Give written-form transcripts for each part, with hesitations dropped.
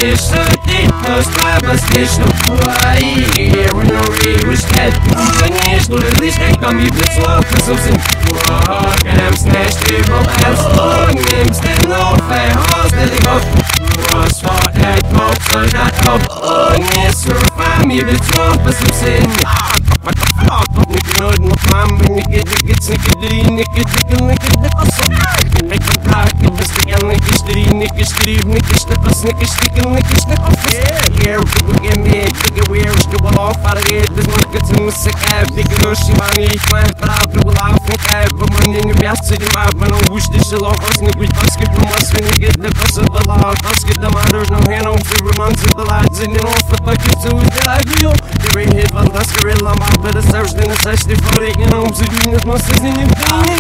Безпечно буває, рівнові вишкет. Конечно, лишнє камі блицлока зовсім прогам снешти болес. Огнем стено фегос деліго. Розфоргеть попсойдат об огні сурфамі блицлока зовсім. Никинодно памби, никидикиц, никидри, никидикосо. Никодрак, никостикел, никиштри, никиштрив, никиштикос, никиштикел, никиштикос. Here, people get me, take it weird, still off out of it. This market's in the sick app, take it or she want me, man, but I'll do a lot of think I have, but money in your best city, my man, I wish this shit off, us, Nick, we basket from us, when you get the cost of the law, basket the matters, no hand on 3 months of the lads, and you know, the bucket, so is the idea. The ring hit, one, that's gorilla, my better search than a search, they for it, you know, so doing this, must is in your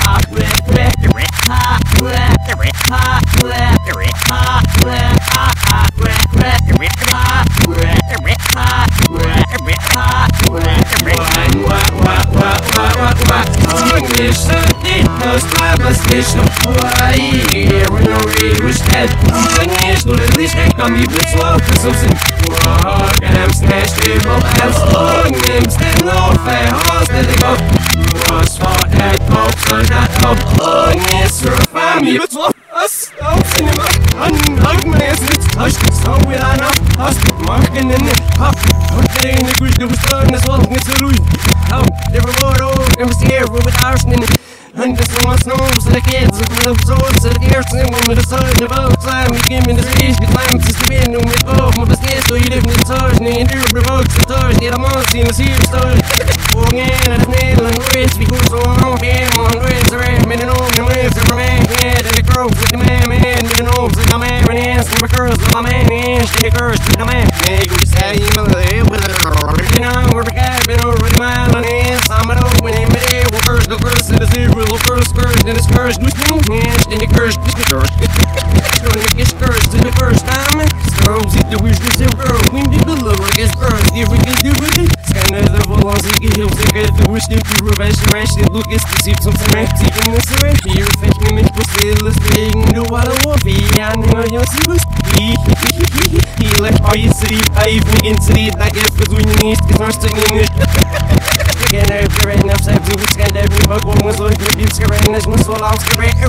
Безпечно буває, рівнові вишкет. Конечно, лишнє камі блицлока зовсім прогам снешти болес. Огнем стено фегос деліго. Розфоргеть попсойдат об огні сурфамі блицлока. Остался нема, анагмес лиц, so without enough, us marking in the pop. What in the good, was done as well as the root. Oh, never more, never see here with arson in it. And this one snows the kids of the souls of the earth, and when the sun about time, we give me the space, we climb to the wind, and we go from the space, so you live in the stars, and you do provokes the stars, get a monster in the sea of stars. Walking in at the nail and race, we go so long, on race, around, minute on, and waves, every man, head, and the crows with the man, minute on, like a man, and hands, and the girls, like a man, and she girls, like a man. Hey, go say, you know, you know, we're the guy, been over the mile, and hands, I'm at home, and I'm the first, the first, and the zero. Little first scourge, then it's scourge, with no hands, then you curse, just the curse. Gonna get scourged in the first time. Scourge, eat the wish, the girl. We did the little, I guess, scourge, if we can do with it. Scan of the volons, he can help, they get the wish, they can revenge, the rash, they look, it's the seat, something right, taking this away. Here, fetch me, make the sailors, they can do what I want, be, I know you'll see what's he left all your city, I even into the, I guess, because when you need, it's not sticking in it. Again, every right now, I've been with Scan, every bug, one was like, if you're scared, and there's no soul, I'll scare it,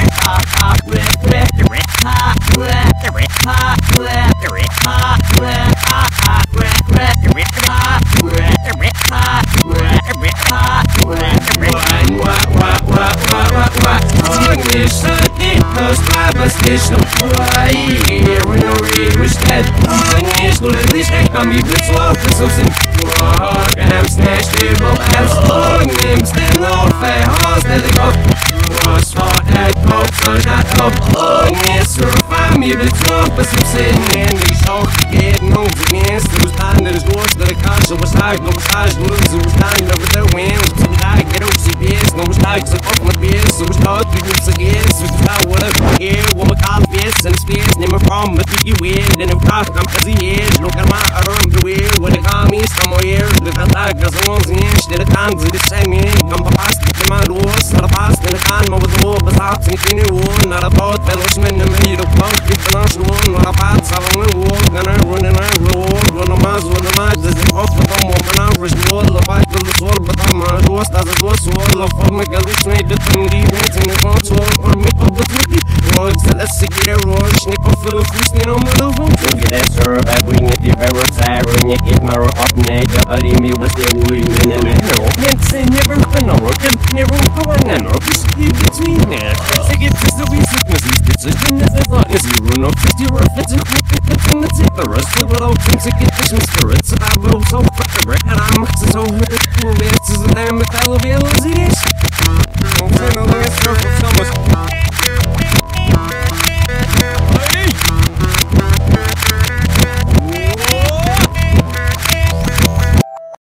Безпечно буває, рівнові вишкет. Конечно, лишнє камі блицлока зовсім прогам снешти болес. Огнем стено фегос деліго. Розфоргеть попсойдат об огні сурфамі блицлока зовсім. And they show get no against. It was time that his doors that the castle was high, no was high, it was time over the wind. So I get over CBS, no was high, so off my beers, so was hard to use again. So it's about what I hear, what my call fits and space, name a problem, but you win. Then if I come to the edge, look at my arm to wear, when they call me somewhere, the attack as a one's inch, the times of the same in, come past the command was, not a past in the time over the wall, but out in the one, not a boat, fellowship in the middle of punk, it's the last one, not a bad, so I'm going to walk, and I'm running around the wall, run a miles, run a miles, there's the off with them, woman, I'm rich, the wall, the fight, the wall, but I'm a ghost, as a ghost, wall, of my gullish, made the thing, the events in the front, wall, for me, up the flippy, words, let's see, get a roar, snick off for the first, you know, mother, get that sir, back, we get the very side, run your kid, my up, neck, up, I didn't be what's the wheel, and then can't say never, no, never, go on, no, just keep it to me, man, I get this, the reason, it's a never thought, is you run up, just your offense, and the tip, the rest of it all, things to get this spirits, and I will so fucking wreck, and I'm so hurt, it's a damn, if I'll be able to see this.